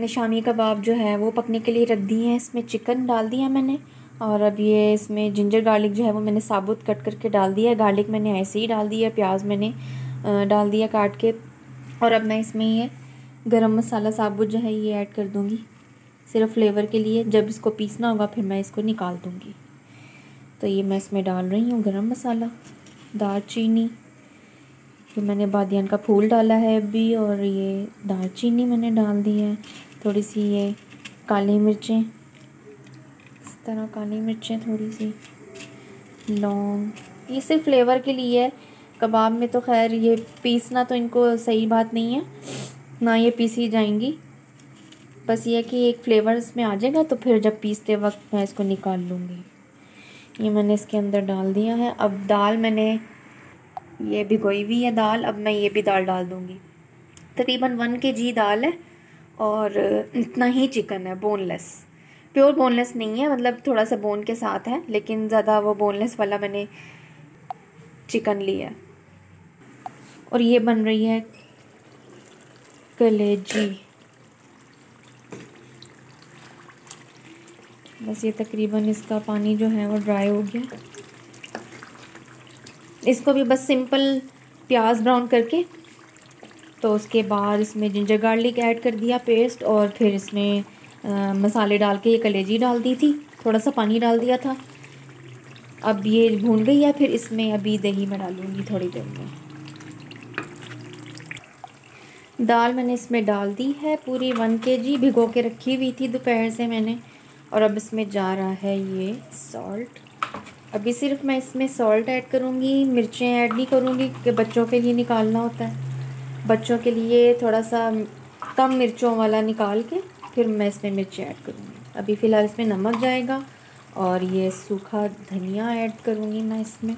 मैंने शामी कबाब जो है वो पकने के लिए रख दिए हैं। इसमें चिकन डाल दिया मैंने, और अब ये इसमें जिंजर गार्लिक जो है वो मैंने साबुत कट करके डाल दिया है। गार्लिक मैंने ऐसे ही डाल दिया, प्याज मैंने डाल दिया काट के। और अब मैं इसमें ये गरम मसाला साबुत जो है ये ऐड कर दूँगी, सिर्फ फ्लेवर के लिए। जब इसको पीसना होगा फिर मैं इसको निकाल दूँगी। तो ये मैं इसमें डाल रही हूँ गरम मसाला, दालचीनी, फिर मैंने बादियान का फूल डाला है अभी, और ये दालचीनी मैंने डाल दी है। थोड़ी सी ये काली मिर्चें, इस तरह काली मिर्चें थोड़ी सी, लौंग, ये सिर्फ फ्लेवर के लिए है। कबाब में तो खैर ये पीसना तो इनको सही बात नहीं है, ना ये पीसी जाएंगी। बस ये है कि एक फ्लेवर इसमें आ जाएगा तो फिर जब पीसते वक्त मैं इसको निकाल लूँगी। ये मैंने इसके अंदर डाल दिया है। अब दाल मैंने ये भिगोई हुई है दाल, अब मैं ये भी दाल डाल दूँगी। तकरीबन 1 kg दाल है और इतना ही चिकन है, बोनलेस। प्योर बोनलेस नहीं है, मतलब थोड़ा सा बोन के साथ है, लेकिन ज़्यादा वो बोनलेस वाला मैंने चिकन लिया है। और ये बन रही है कलेजी। बस ये तकरीबन इसका पानी जो है वो ड्राई हो गया। इसको भी बस सिंपल प्याज ब्राउन करके, तो उसके बाद इसमें जिंजर गार्लिक ऐड कर दिया पेस्ट, और फिर इसमें मसाले डाल के ये कलेजी डाल दी थी, थोड़ा सा पानी डाल दिया था। अब ये भून गई है, फिर इसमें अभी दही मैं डालूँगी थोड़ी देर में। दाल मैंने इसमें डाल दी है पूरी 1 kg, भिगो के रखी हुई थी दोपहर से मैंने। और अब इसमें जा रहा है ये सॉल्ट। अभी सिर्फ मैं इसमें सॉल्ट ऐड करूँगी, मिर्चें ऐड नहीं करूँगी क्योंकि बच्चों के लिए निकालना होता है। बच्चों के लिए थोड़ा सा कम मिर्चों वाला निकाल के फिर मैं इसमें मिर्ची ऐड करूँगी। अभी फ़िलहाल इसमें नमक जाएगा, और ये सूखा धनिया ऐड करूँगी मैं इसमें।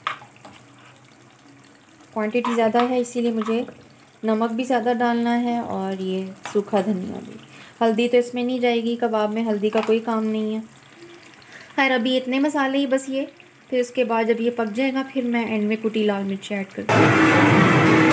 क्वांटिटी ज़्यादा है इसीलिए मुझे नमक भी ज़्यादा डालना है, और ये सूखा धनिया भी। हल्दी तो इसमें नहीं जाएगी, कबाब में हल्दी का कोई काम नहीं है। खैर अभी इतने मसाले ही बस ये, फिर उसके बाद जब ये पक जाएगा फिर मैं एंड में कुटी लाल मिर्च ऐड कर दूँगी।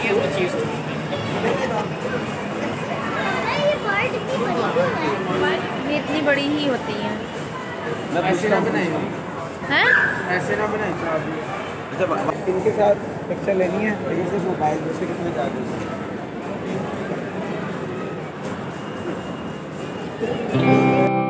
है उसमें चीज़। ये इतनी बड़ी ही होती हैं। ऐसे ना बनाए, हैं? ऐसे ना बनाए आप। अच्छा इनके साथ पिक्चर लेनी है तो ये सिर्फ मोबाइल दूसरे कितने चार्जेस।